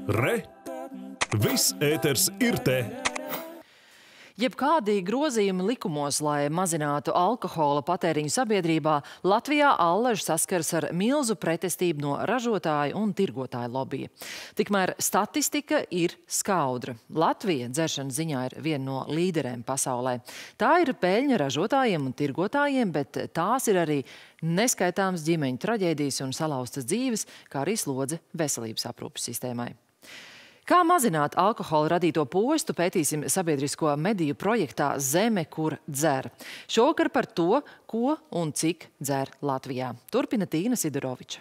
Re! Viss ēters ir te! Jebkādi grozījumi likumos, lai mazinātu alkohola patēriņu sabiedrībā, Latvijā allaž saskars ar milzu pretestību no ražotāju un tirgotāju lobija. Tikmēr statistika ir skaudra. Latvija dzeršanas ziņā ir viena no līderēm pasaulē. Tā ir peļņa ražotājiem un tirgotājiem, bet tās ir arī neskaitāmas ģimeņu traģēdijas un salauztas dzīves, kā arī slodze veselības aprūpes sistēmai. Kā mazināt alkohola radīto postu, pētīsim sabiedrisko mediju projektā Zeme, kur dzer. Šovakar par to, ko un cik dzer Latvijā. Turpina Tīna Sidoroviča.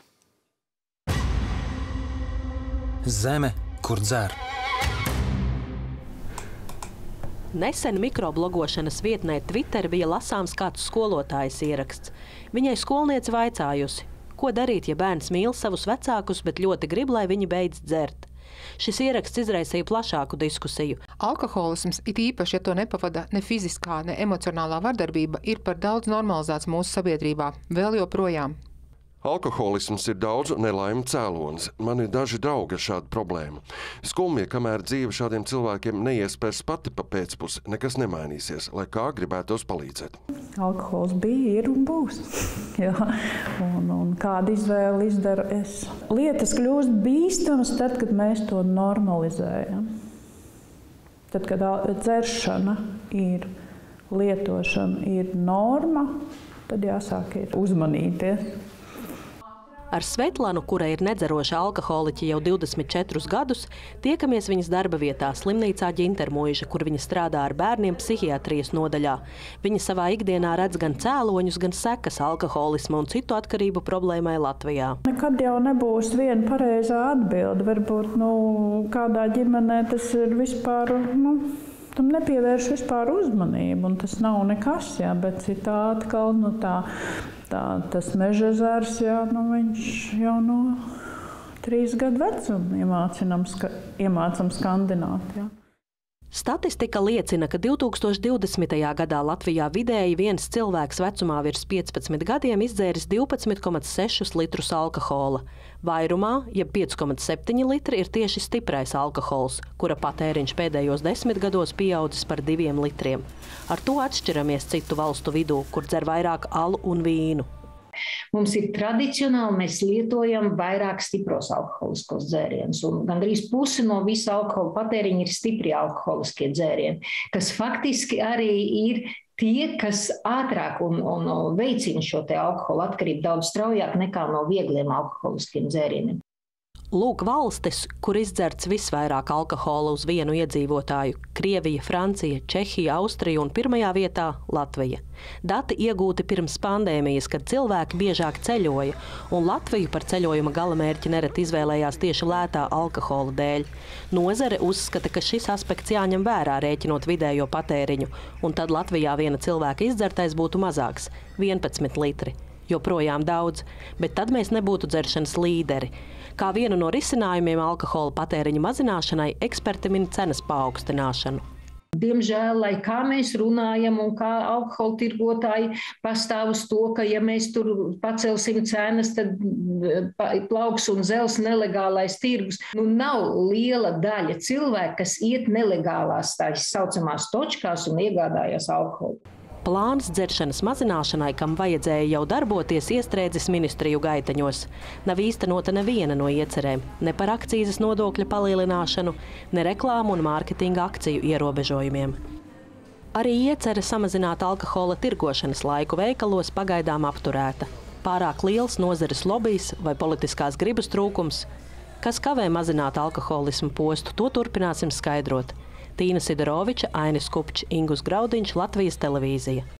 Zeme, kur dzer. Nesen mikroblogošanas vietnē Twitter bija lasāms kāds skolotājs ieraksts. Viņai skolniece vaicājusi, ko darīt, ja bērns mīl savus vecākus, bet ļoti grib, lai viņi beidz dzert. Šis ieraksts izraisīja plašāku diskusiju. Alkoholisms, it īpaši, ja to nepavada ne fiziskā, ne emocionālā vardarbība, ir par daudz normalizēts mūsu sabiedrībā, vēl joprojām. Alkoholisms ir daudzu nelaimu cēlonis. Man ir daži draugi ar šādu problēmu. Skumji, kamēr dzīve šādiem cilvēkiem neiespēs pati pa pēcpusi, nekas nemainīsies, lai kā gribētos palīdzēt. Alkohols bija, ir un būs. Jā. Un kādu izvēli izdaru es. Lietas kļūst bīstamas tad, kad mēs to normalizējam. Tad, kad dzeršana ir lietošana, ir norma, tad jāsāk ir uzmanīties. Ar Svetlanu, kura ir nedzeroša alkoholiķe jau 24 gadus, tiekamies viņas darba vietā slimnīcā Ģintermuiža, kur viņa strādā ar bērniem psihiatrijas nodaļā. Viņa savā ikdienā redz gan cēloņus, gan sekas alkoholisma un citu atkarību problēmai Latvijā. Nekad jau nebūs viena pareizā atbilde. Varbūt kādā ģimenē tas ir vispār, tam nepievērš vispār uzmanību, un tas nav nekas, jā, bet citā atkal, tas mežezars, jā, viņš jau no 3 gadu vecuma iemācam skandināt, jā. Statistika liecina, ka 2020. gadā Latvijā vidēji viens cilvēks vecumā virs 15 gadiem izdzēris 12,6 litrus alkohola. Vairumā, jeb 5,7 litri, ir tieši stiprais alkohols, kura patēriņš pēdējos 10 gados pieaudzis par 2 litriem. Ar to atšķiramies citu valstu vidū, kur dzer vairāk alu un vīnu. Mums ir tradicionāli, mēs lietojam vairāk stipros alkoholiskos dzērienus, un gandrīz pusi no visa alkohola patēriņa ir stipri alkoholiskie dzērieni, kas faktiski arī ir tie, kas ātrāk un veicina šo te alkohola atkarību daudz straujāk nekā no viegliem alkoholiskiem dzērieniem. Lūk valstis, kur izddzerts visvairāk alkohola uz vienu iedzīvotāju – Krievija, Francija, Čehija, Austrija un pirmajā vietā Latvija. Dati iegūti pirms pandēmijas, kad cilvēki biežāk ceļoja, un Latviju par ceļojuma galamērķi nereti izvēlējās tieši lētā alkohola dēļ. Nozare uzskata, ka šis aspekts jāņem vērā, rēķinot vidējo patēriņu, un tad Latvijā viena cilvēka izdzertais būtu mazāks – 11 litri. Joprojām daudz, bet tad mēs nebūtu dzeršanas līderi. Kā vienu no risinājumiem alkohola patēriņa mazināšanai, eksperti min cenas paaugstināšanu. Diemžēl, lai kā mēs runājam un kā alkohola tirgotāji pastāv uz to, ka ja mēs tur pacelsim cenas, tad plauks un zels nelegālais tirgus. Nav liela daļa cilvēku, kas iet nelegālās tās saucamās točkās un iegādājas alkoholu. Plāns dzeršanas mazināšanai, kam vajadzēja jau darboties, iestrēdzis ministriju gaitaņos. Nav īstenota neviena no iecerēm, ne par akcīzes nodokļa palielināšanu, ne reklāmu un mārketinga akciju ierobežojumiem. Arī iecere samazināt alkohola tirgošanas laiku veikalos pagaidām apturēta. Pārāk liels nozares lobijs vai politiskās gribas trūkums. Kas kavē mazināt alkoholismu postu, to turpināsim skaidrot. Tīna Sidoroviča, Ainis Kupčs, Ingus Graudiņš, Latvijas televīzija.